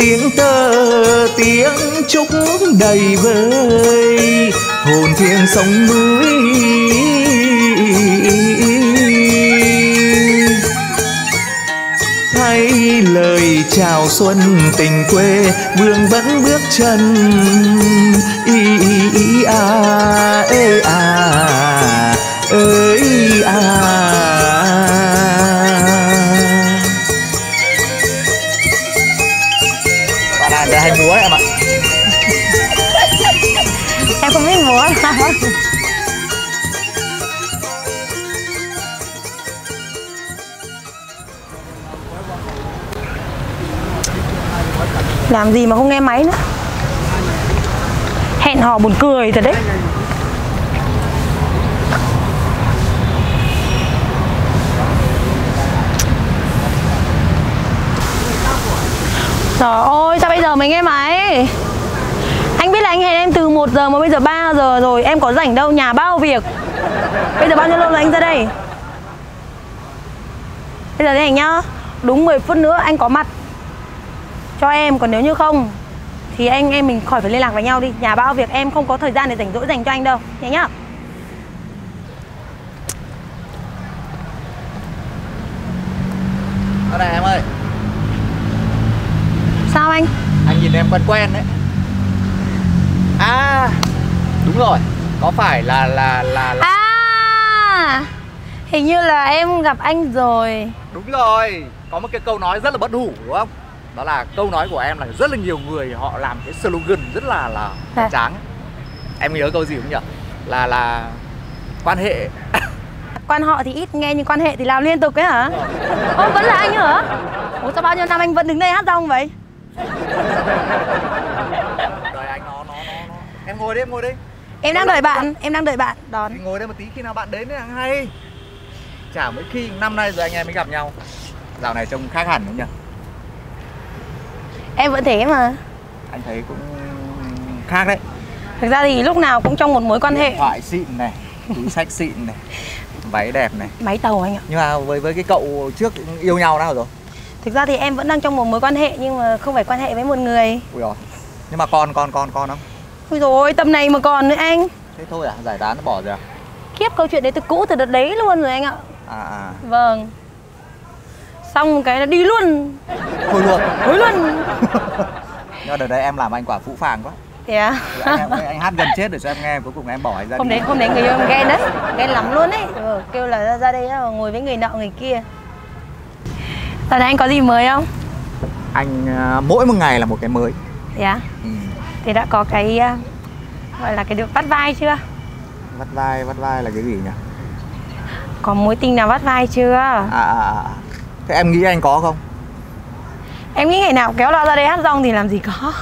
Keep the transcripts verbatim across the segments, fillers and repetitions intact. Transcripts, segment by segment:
tiếng tơ tiếng trúc đầy vơi, hồn thiêng sông núi thấy lời chào xuân tình quê, vương vẫn bước chân y y y à ê à ơi à. Bạn là người hay múa đấy em ạ. Em không biết múa sao. Làm gì mà không nghe máy nữa. Hẹn hò buồn cười thật đấy. Trời ơi, sao bây giờ mới nghe máy? Anh biết là anh hẹn em từ một giờ mà bây giờ ba giờ rồi. Em có rảnh đâu, nhà bao việc. Bây giờ bao nhiêu lâu rồi anh ra đây? Bây giờ thế này nhá, đúng mười phút nữa anh có mặt cho em, còn nếu như không thì anh em mình khỏi phải liên lạc với nhau đi. Nhà bao việc, em không có thời gian để rảnh rỗi dành cho anh đâu. Thế nhá. Ở đây em ơi. Sao anh? Anh nhìn em quen quen đấy. À, đúng rồi. Có phải là là là, là... À, hình như là em gặp anh rồi. Đúng rồi. Có một cái câu nói rất là bất hủ đúng không? Đó là câu nói của em là rất là nhiều người họ làm cái slogan rất là là à. tráng. Em nhớ câu gì không nhỉ? Là là quan hệ. Quan họ thì ít nghe nhưng quan hệ thì làm liên tục ấy hả? Ô, vẫn là anh hả? Ủa sao bao nhiêu năm anh vẫn đứng đây hát rong vậy? Đợi anh nó, nó, nó, nó. Em ngồi đi, em ngồi đi. Em đang đợi bạn, em đang đợi bạn đón. Thì ngồi đây một tí, khi nào bạn đến thì hay. Chả mấy khi năm nay rồi anh em mới gặp nhau. Dạo này trông khác hẳn đúng nhỉ? Em vẫn thế mà. Anh thấy cũng khác đấy. Thực ra thì lúc nào cũng trong một mối quan hệ. Điện thoại xịn này, túi xách xịn này, váy đẹp này. Máy tàu anh ạ. Nhưng mà với với cái cậu trước yêu nhau nào rồi? Thực ra thì em vẫn đang trong một mối quan hệ nhưng mà không phải quan hệ với một người. Ui rồi. Nhưng mà con con con con không? Ui rồi tầm này mà còn nữa anh. Thế thôi à, giải tán nó bỏ rồi à? Khiếp, câu chuyện đấy từ cũ từ đợt đấy luôn rồi anh ạ. À à. Vâng. Xong cái nó đi luôn. Thôi luôn. Thôi luôn. Nhưng mà đợt đấy em làm anh quả phũ phàng quá. Thế à? Anh, anh, anh hát gần chết để cho em nghe, cuối cùng em bỏ anh ra. Hôm đấy, hôm đấy người yêu em ghen đấy. Ghen lắm luôn đấy. Ừ, kêu là ra, ra đây đó, ngồi với người nọ người kia. Giờ này anh có gì mới không? Anh uh, mỗi một ngày là một cái mới. Thế à? Ừ. Thế đã có cái uh, gọi là cái được vắt vai chưa? Vắt vai, vắt vai là cái gì nhỉ? Có mối tình nào vắt vai chưa? À, à, à. Thế em nghĩ anh có không? Em nghĩ ngày nào kéo lo ra đây hát rong thì làm gì có.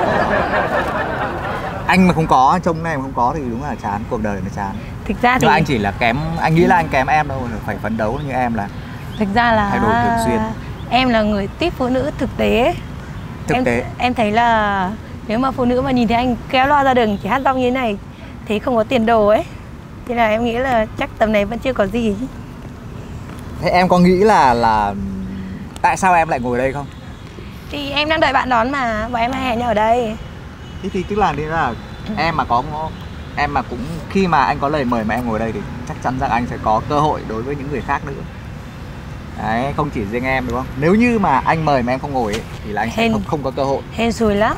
Anh mà không có, trông này mà không có thì đúng là chán, cuộc đời nó chán. Thực ra thì... Nhưng mà anh chỉ là kém, anh nghĩ là anh kém em đâu, phải phấn đấu như em là thực ra là thay đổi thường xuyên. Em là người tiếp phụ nữ thực tế. Thực em, tế. Em thấy là nếu mà phụ nữ mà nhìn thấy anh kéo loa ra đường chỉ hát rong như thế này thì không có tiền đồ ấy. Thế là em nghĩ là chắc tầm này vẫn chưa có gì. Thế em có nghĩ là là tại sao em lại ngồi đây không? Thì em đang đợi bạn đón mà, bọn em hay hẹn nhau ở đây. Thế thì tức là, là em mà có em mà cũng khi mà anh có lời mời mà em ngồi đây thì chắc chắn rằng anh sẽ có cơ hội đối với những người khác nữa. Đấy, không chỉ riêng em đúng không? Nếu như mà anh mời mà em không ngồi ấy, thì là anh sẽ hên, không, không có cơ hội. Hên xui lắm.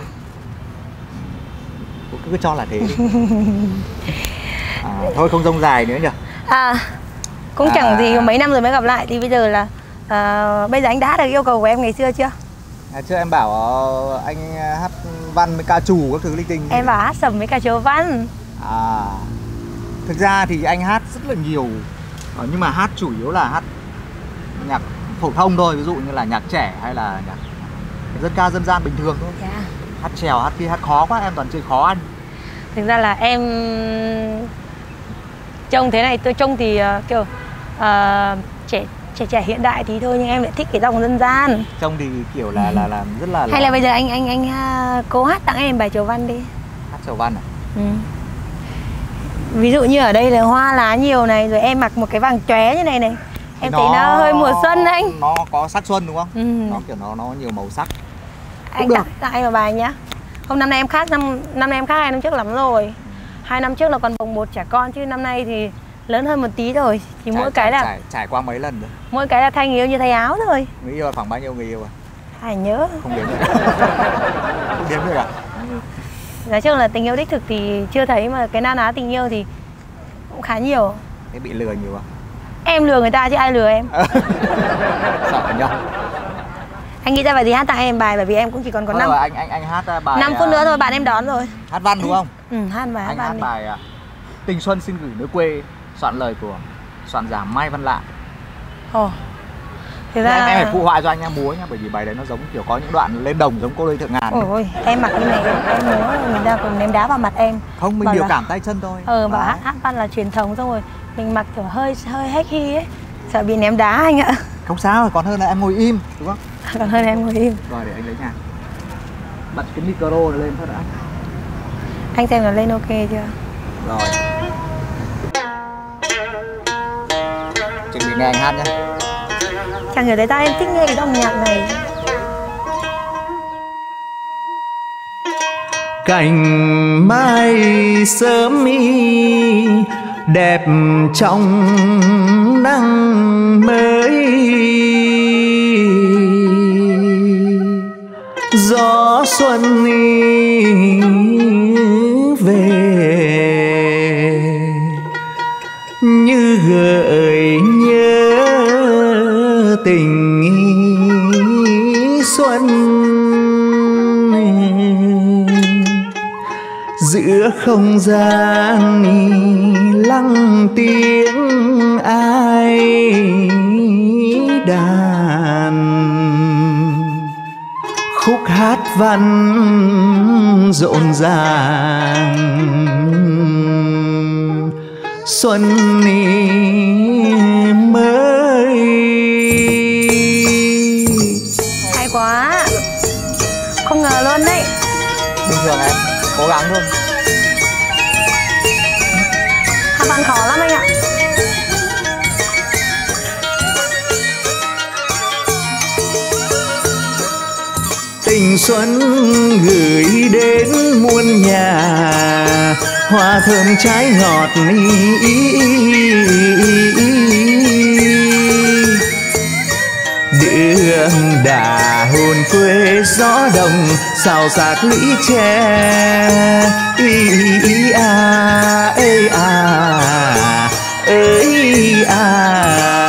Cứ, cứ cho là thế đi. À, thôi không rông dài nữa nhỉ? À, cũng à. Chẳng gì, mấy năm rồi mới gặp lại thì bây giờ là à, bây giờ anh đã được yêu cầu của em ngày xưa chưa? À, trước em bảo anh hát văn với ca trù các thứ linh tinh. Em bảo hát sầm với cả chầu văn. À, thực ra thì anh hát rất là nhiều, nhưng mà hát chủ yếu là hát nhạc phổ thông thôi, ví dụ như là nhạc trẻ hay là nhạc dân ca dân gian bình thường thôi. Yeah. Hát chèo, hát kia hát khó quá, em toàn chơi khó anh. Thực ra là em trông thế này, tôi trông thì uh, kiểu uh, trẻ trẻ trẻ hiện đại tí thôi nhưng em lại thích cái dòng dân gian. Trông thì kiểu là là làm rất là, là hay là bây giờ anh anh anh uh, cố hát tặng em bài chầu văn đi. Hát chầu văn à? Ừ. Ví dụ như ở đây là hoa lá nhiều này, rồi em mặc một cái vàng chóe như này này, em nó, thấy nó hơi mùa xuân anh. Nó có sắc xuân đúng không? Ừ. Nó kiểu nó nó nhiều màu sắc. Anh tặng tặng em một bài nhá. Không, năm nay em khác năm năm nay em khác hai năm trước lắm rồi. Hai năm trước là còn bồng bột trẻ con, chứ năm nay thì lớn hơn một tí rồi. Chỉ trải, mỗi cái là trải, trải qua mấy lần rồi. Mỗi cái là thay người yêu như thay áo thôi. Người yêu là khoảng bao nhiêu người yêu à? Phải nhớ. Không đếm được. Không đếm được à? Nói chung là tình yêu đích thực thì chưa thấy, mà cái na ná tình yêu thì cũng khá nhiều. Thế bị lừa nhiều không? Em lừa người ta chứ ai lừa em. Sợ nhau. Anh nghĩ ra bài gì hát tặng em bài, bởi vì em cũng chỉ còn có năm. Anh anh anh hát bài năm phút nữa thôi bạn em đón rồi. Hát văn đúng không? Ừ, hát bài hát anh văn hát đi. bài uh, Tình Xuân Xin Gửi Nơi Quê, soạn lời của soạn giả Mai Văn Lạng. Ồ. Thế ra em, em phải phụ họa cho anh em múa nhá, bởi vì bài đấy nó giống kiểu có những đoạn lên đồng giống Cô Đơn Thượng Ngàn. Ôi, em mặc như này em múa người ta còn ném đá vào mặt em. Không, mình bảo biểu là, cảm tay chân thôi. Ờ, bảo hát, hát văn là truyền thống, xong rồi mình mặc kiểu hơi hơi hét hi ấy, sợ bị ném đá anh ạ. Không sao, còn hơn là em ngồi im, đúng không? Còn hơn em ngồi im. Rồi để anh lấy nhạc. Bật cái micro này lên thôi đã. Anh xem là lên ok chưa? Rồi. Chuẩn bị nghe anh hát nhé. Chẳng hiểu tại sao em thích nghe cái dòng nhạc này. Cành mai sớm mi đẹp trong nắng mới, gió xuân về như gợi nhớ tình xuân, giữa không gian lắng tiếng ai đàn, khúc hát văn rộn ràng, xuân mới. Hay quá. Không ngờ luôn đấy. Bình thường em cố gắng thôi. Hát văn khó lắm anh ạ. Tình xuân gửi đến muôn nhà, hoa thơm trái ngọt ý, ý, ý, ý. Đường đà hồn quê gió đồng xào xạc lũy tre, ý, ý, à, ê, à, ơi à.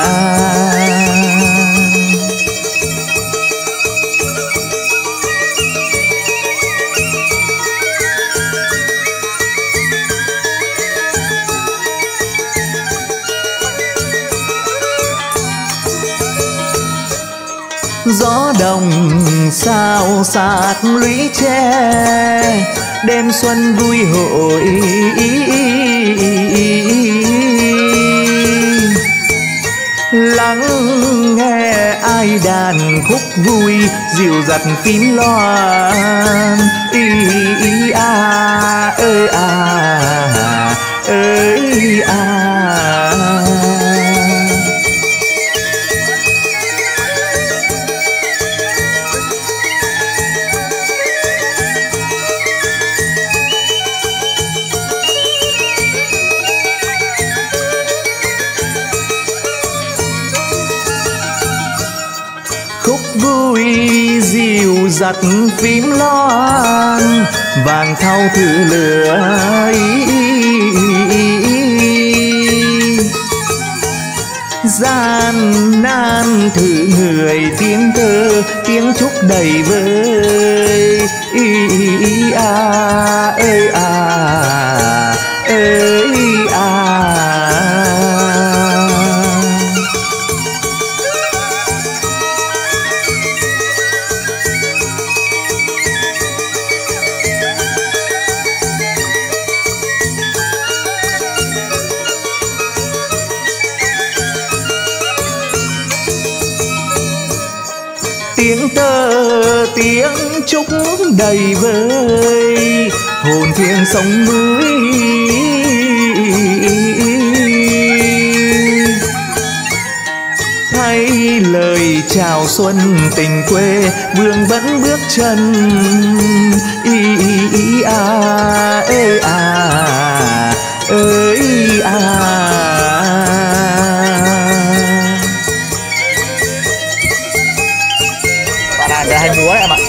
Gió đồng sao xạc lũy tre, đêm xuân vui hội, lắng nghe ai đàn khúc vui dịu dặt phím loan, ý, ý à, ơi à, ơi à. Khúc vui dịu dặt phím loan, vàng thau thử lửa gian nan thử người, tiếng thơ tiếng chúc đầy vơi, ý, ý à, ơi à, ơi à. Tiếng tơ tiếng chúc đầy vơi, hồn thiêng sông núi thay lời chào xuân tình quê, Vương vẫn bước chân y y y à ê à ơi à. Bạn này là hay múa đấy em ạ.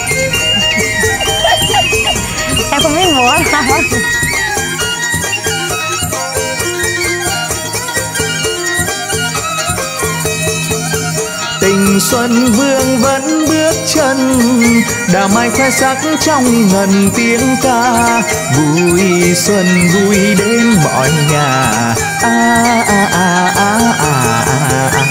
Em không biết múa. Tình xuân Vương vẫn bước chân, đào mai khoe sắc trong ngần tiếng ca. Vui xuân vui đến mọi nhà à à à à à à à.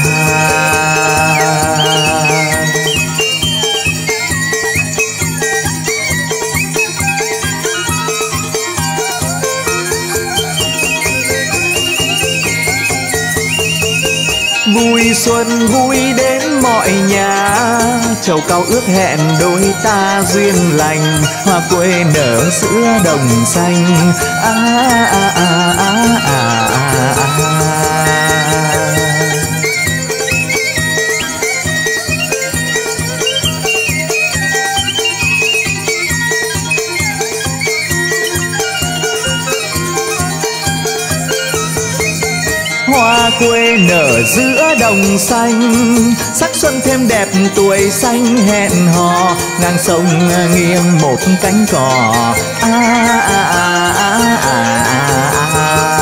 Vui xuân vui đến mọi nhà, trầu cao ước hẹn đôi ta duyên lành. Hoa quê nở giữa đồng xanh à à à à à à à. Hoa quê nở giữa đồng xanh, sắc xuân thêm đẹp tuổi xanh hẹn hò. Ngang sông nghiêng một cánh cò à à à à à à.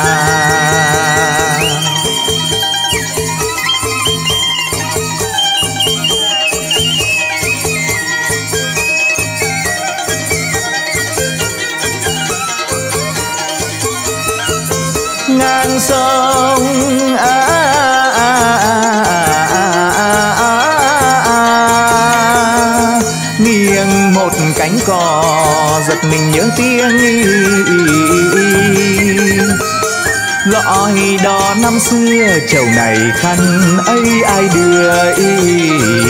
Ngang sông à, à, à, à, à, à, nghiêng một cánh cò giật mình nhớ tiếng gõ đò năm xưa. Chầu này khăn ấy ai đưa ý.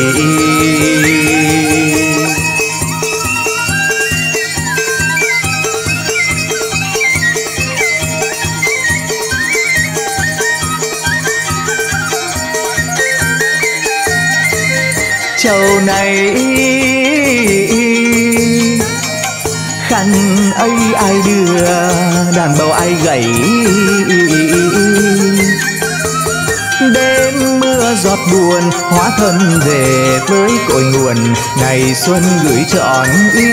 Chầu này khăn ấy ai đưa, đàn bầu ai gảy. Đêm mưa giọt buồn hóa thân về với cội nguồn, ngày xuân gửi trọn ý.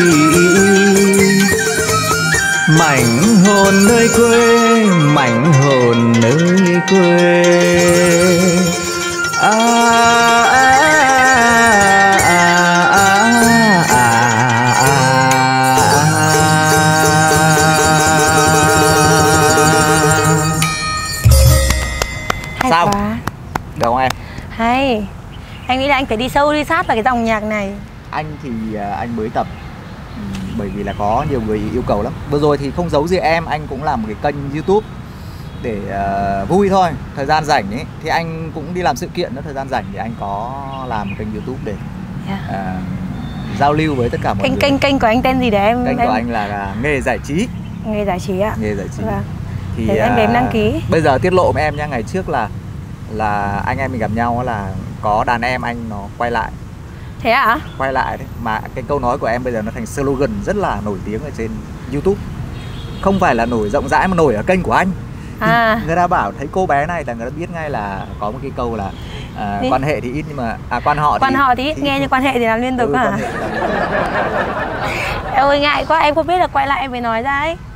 Mảnh hồn nơi quê, mảnh hồn nơi quê à, à, à, à, à, à. Hay Sao? quá. Được không em? Hay. Anh nghĩ là anh phải đi sâu đi sát vào cái dòng nhạc này. Anh thì anh mới tập bởi vì là có nhiều người yêu cầu lắm. Vừa rồi thì không giấu gì em, anh cũng làm một cái kênh YouTube để uh, vui thôi. Thời gian rảnh ấy thì anh cũng đi làm sự kiện đó, thời gian rảnh thì anh có làm kênh YouTube để yeah. uh, giao lưu với tất cả mọi kênh, người. Kênh kênh của anh tên gì để em? Kênh em... của anh là, là nghề giải trí. Nghề giải trí ạ? Nghề giải trí. Vâng. Thì để anh đến đăng ký. Bây giờ tiết lộ với em nha, ngày trước là là anh em mình gặp nhau là có đàn em anh nó quay lại. Thế ạ? À? Quay lại đấy, mà cái câu nói của em bây giờ nó thành slogan rất là nổi tiếng ở trên YouTube. Không phải là nổi rộng rãi mà nổi ở kênh của anh. À. Người ta bảo thấy cô bé này là người ta biết ngay là có một cái câu là à, quan hệ thì ít nhưng mà à quan họ quan thì, họ thì ít thì nghe nhưng quan hệ thì làm liên tục. ừ, hả? Em ơi ngại quá, em không biết là quay lại em mới nói ra ấy.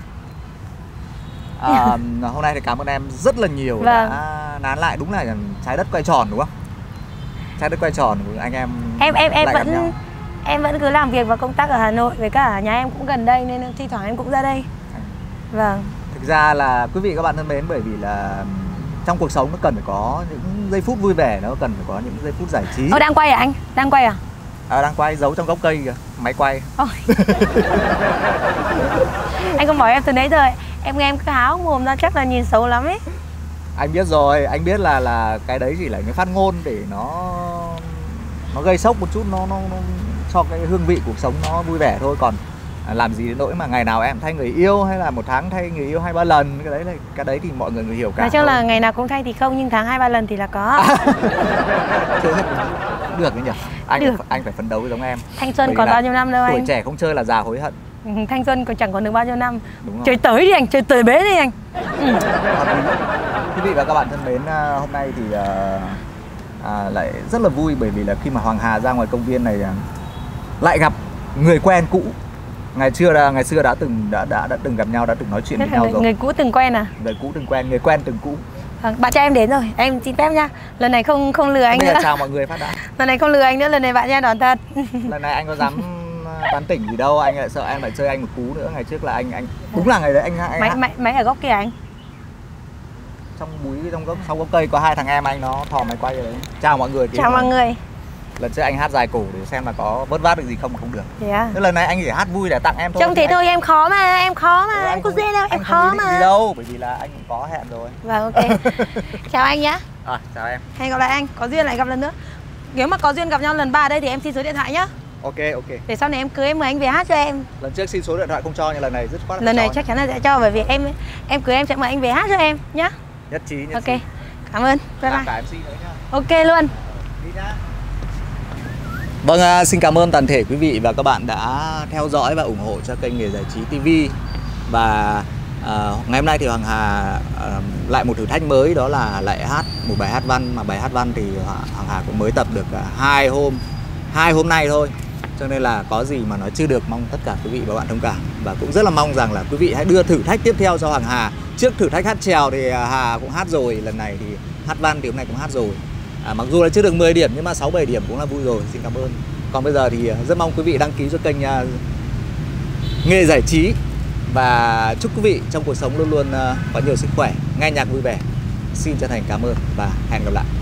À, hôm nay thì cảm ơn em rất là nhiều. Vâng. Đã nán lại, đúng là trái đất quay tròn đúng không? Trái đất quay tròn của anh em. Em em em vẫn em vẫn cứ làm việc và công tác ở Hà Nội, với cả nhà em cũng gần đây nên thi thoảng em cũng ra đây. Vâng. Thực ra là quý vị các bạn thân mến, bởi vì là trong cuộc sống nó cần phải có những giây phút vui vẻ, nó cần phải có những giây phút giải trí. Ồ, đang quay à anh? Đang quay à? À, đang quay, giấu trong gốc cây kìa, máy quay. Anh không hỏi em từ nãy giờ, em nghe em cứ háo mồm ra chắc là nhìn xấu lắm ấy. Anh biết rồi, anh biết là là cái đấy chỉ là những phát ngôn để nó nó gây sốc một chút, nó nó, nó cho cái hương vị cuộc sống nó vui vẻ thôi. Còn làm gì đến nỗi mà ngày nào em thay người yêu hay là một tháng thay người yêu hai ba lần, cái đấy là cái đấy thì mọi người người hiểu cả. Nói chung là ngày nào cũng thay thì không, nhưng tháng hai ba lần thì là có. À. được đấy nhỉ. Anh Được. anh phải phấn đấu giống em. Thanh xuân Bởi còn vì là bao nhiêu năm đâu Tuổi anh. trẻ không chơi là già hối hận. Ừ, thanh xuân còn chẳng còn được bao nhiêu năm. Đúng rồi. Chơi tới đi anh, chơi tới bế đi anh. Ừ. Quý vị và các bạn thân mến, à, hôm nay thì à, à, lại rất là vui bởi vì là khi mà Hoàng Hà ra ngoài công viên này à, lại gặp người quen cũ. Ngày xưa đã ngày xưa đã từng đã đã đã từng gặp nhau, đã từng nói chuyện Thế với là nhau người, rồi. người cũ từng quen à? Người cũ từng quen, người quen từng cũ. Vâng, bạn trai em đến rồi, em xin phép nha. Lần này không không lừa anh Bây nữa. giờ chào mọi người phát đã. Lần này không lừa anh nữa, lần này bạn trai đón thật. Lần này anh có dám tán tỉnh gì đâu, anh lại sợ em lại chơi anh một cú nữa. Ngày trước là anh anh đúng là ngày đấy anh, anh Máy máy máy ở góc kia anh. trong búi trong gốc sau gốc cây có hai thằng em anh nó thò máy quay ở đấy. Chào mọi người. Chào mọi người. Lần trước anh hát dài cổ để xem là có vớt vát được gì không mà không được. Thế à? Thế lần này anh chỉ hát vui để tặng em thôi. Trông thế anh... thôi em khó mà, em khó mà, Ừ, em có không- dễ đâu, em anh khó không ý định mà. gì đâu, bởi vì là anh cũng có hẹn rồi. Vâng, ok. Chào anh nhá. À, chào em. Hẹn gặp lại anh, có duyên lại gặp lần nữa. Nếu mà có duyên gặp nhau lần ba ở đây thì em xin số điện thoại nhá. Ok ok. Để sau này em cưới em mời anh về hát cho em. Lần trước xin số điện thoại không cho nhưng lần này rất khoát. Lần này chắc chắn là sẽ cho bởi vì em em cưới em sẽ mời anh về hát cho em nhá. nhất trí nhất Ok. trí. Cảm ơn. Bye Làm bye. cả em xê nữa nhá. Ok luôn. Đi nhá. Vâng, à, xin cảm ơn toàn thể quý vị và các bạn đã theo dõi và ủng hộ cho kênh Nghề Giải Trí ti vi. Và à, ngày hôm nay thì Hoàng Hà à, lại một thử thách mới, đó là lại hát một bài hát văn. Mà bài hát văn thì Hoàng Hà cũng mới tập được à, hai hôm hai hôm nay thôi, cho nên là có gì mà nói chưa được, mong tất cả quý vị và các bạn thông cảm. Và cũng rất là mong rằng là quý vị hãy đưa thử thách tiếp theo cho Hoàng Hà. Trước thử thách hát chèo thì Hà cũng hát rồi, lần này thì hát văn thì hôm nay cũng hát rồi. À, mặc dù là chưa được mười điểm nhưng mà sáu bảy điểm cũng là vui rồi. Xin cảm ơn. Còn bây giờ thì rất mong quý vị đăng ký cho kênh uh, Nghề Giải Trí. Và chúc quý vị trong cuộc sống luôn luôn uh, có nhiều sức khỏe, nghe nhạc vui vẻ. Xin chân thành cảm ơn và hẹn gặp lại.